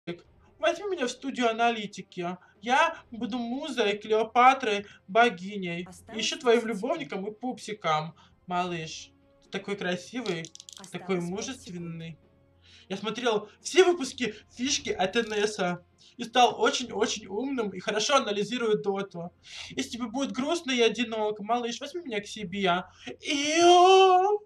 Возьми меня в студию аналитики. Я буду музой, Клеопатрой, богиней. Еще Осталось твоим 10 секунд. любовником и пупсиком, малыш. Ты такой красивый, такой Осталось 5 секунд. мужественный. Я смотрел все выпуски фишки от НСа и стал очень-очень умным и хорошо анализирую доту. Если тебе будет грустно и одиноко, малыш, возьми меня к себе. Ио!